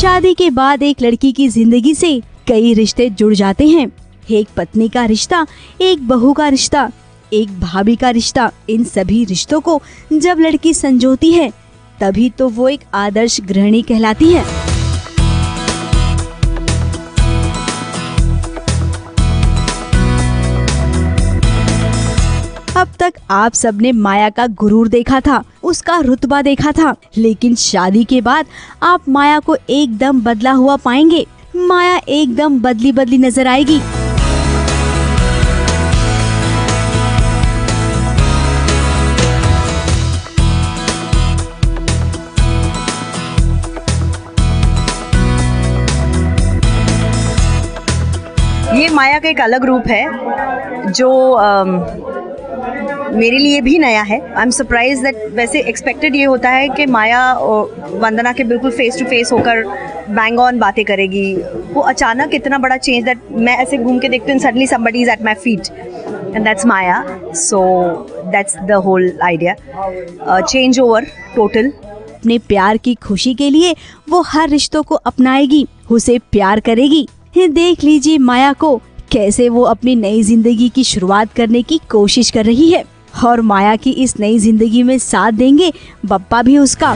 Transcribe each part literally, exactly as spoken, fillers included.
शादी के बाद एक लड़की की जिंदगी से कई रिश्ते जुड़ जाते हैं। एक पत्नी का रिश्ता, एक बहू का रिश्ता, एक भाभी का रिश्ता। इन सभी रिश्तों को जब लड़की संजोती है तभी तो वो एक आदर्श गृहिणी कहलाती है। अब तक आप सबने माया का गुरूर देखा था, उसका रुतबा देखा था, लेकिन शादी के बाद आप माया को एकदम बदला हुआ पाएंगे। माया एकदम बदली बदली नजर आएगी। ये माया का एक अलग रूप है जो आम, मेरे लिए भी नया है। आई एम सरप्राइज दैट वैसे एक्सपेक्टेड ये होता है कि माया वंदना के बिल्कुल फेस टू फेस होकर बैंग ऑन बातें करेगी। वो अचानक इतना बड़ा चेंज दैट मैं ऐसे घूम के देखती हूँ, suddenly somebody is at my feet and that's Maya. So that's the whole idea, change over total. अपने प्यार की खुशी के लिए वो हर रिश्तों को अपनाएगी, उसे प्यार करेगी। देख लीजिए माया को कैसे वो अपनी नई जिंदगी की शुरुआत करने की कोशिश कर रही है, और माया की इस नई जिंदगी में साथ देंगे बप्पा भी उसका।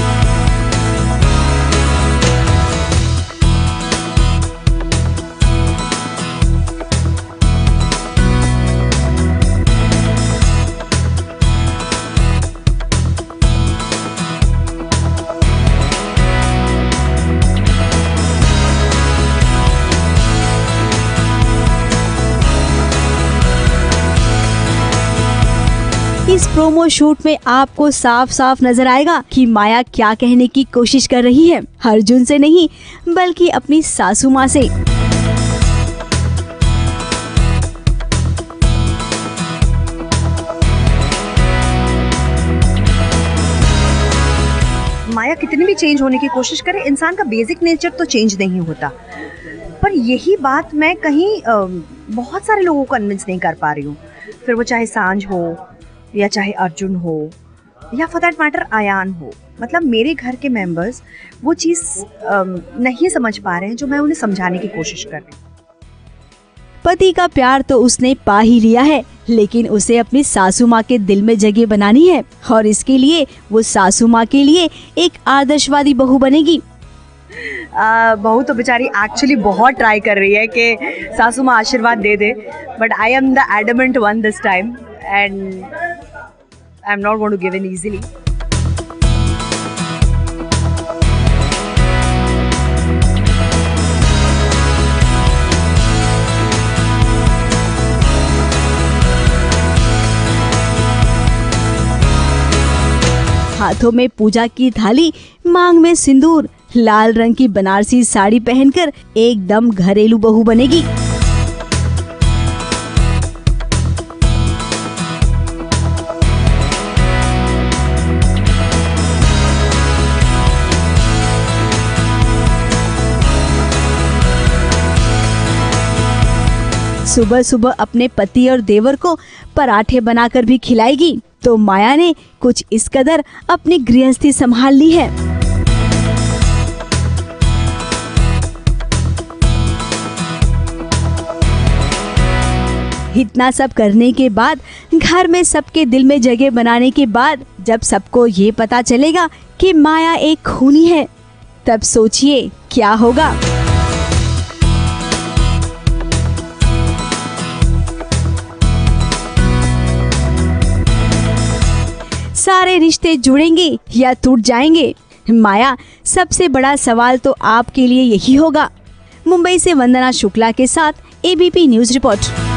इस प्रोमो शूट में आपको साफ साफ नजर आएगा कि माया क्या कहने की कोशिश कर रही है, अर्जुन से नहीं बल्कि अपनी सासू माँ से। माया कितनी भी चेंज होने की कोशिश करे, इंसान का बेसिक नेचर तो चेंज नहीं होता। पर यही बात मैं कहीं बहुत सारे लोगों को कन्विंस नहीं कर पा रही हूँ, फिर वो चाहे सांझ हो या चाहे अर्जुन हो या फॉर दैट मैटर आयान हो। मतलब मेरे घर के मेंबर्स वो चीज़ नहीं समझ पा रहे हैं जो मैं उन्हें समझाने की कोशिश कर रही हूँ। पति का प्यार तो उसने पा ही लिया है, लेकिन उसे अपनी सासू माँ के दिल में जगह बनानी है, और इसके लिए वो सासू माँ के लिए एक आदर्शवादी बहू बनेगी। बहू तो बेचारी एक्चुअली बहुत ट्राई कर रही है कि सासू माँ आशीर्वाद दे दे, but I am the adamant one this time and I'm not going to give in easily. हाथों में पूजा की थाली, मांग में सिंदूर, लाल रंग की बनारसी साड़ी पहनकर एकदम घरेलू बहू बनेगी। सुबह सुबह अपने पति और देवर को पराठे बनाकर भी खिलाएगी। तो माया ने कुछ इस कदर अपनी गृहस्थी संभाल ली है। इतना सब करने के बाद, घर में सबके दिल में जगह बनाने के बाद, जब सबको ये पता चलेगा कि माया एक खूनी है, तब सोचिए क्या होगा। सारे रिश्ते जुड़ेंगे या टूट जाएंगे? माया, सबसे बड़ा सवाल तो आपके लिए यही होगा। मुंबई से वंदना शुक्ला के साथ एबीपी न्यूज रिपोर्ट।